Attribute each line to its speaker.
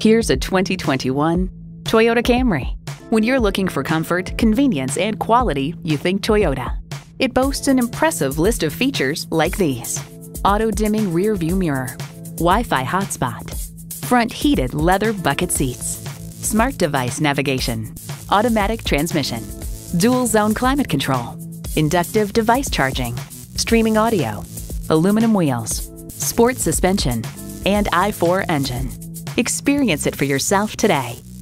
Speaker 1: Here's a 2021 Toyota Camry. When you're looking for comfort, convenience, and quality, you think Toyota. It boasts an impressive list of features like these: auto-dimming rear view mirror, Wi-Fi hotspot, front heated leather bucket seats, smart device navigation, automatic transmission, dual zone climate control, inductive device charging, streaming audio, aluminum wheels, sport suspension, and i4 engine. Experience it for yourself today.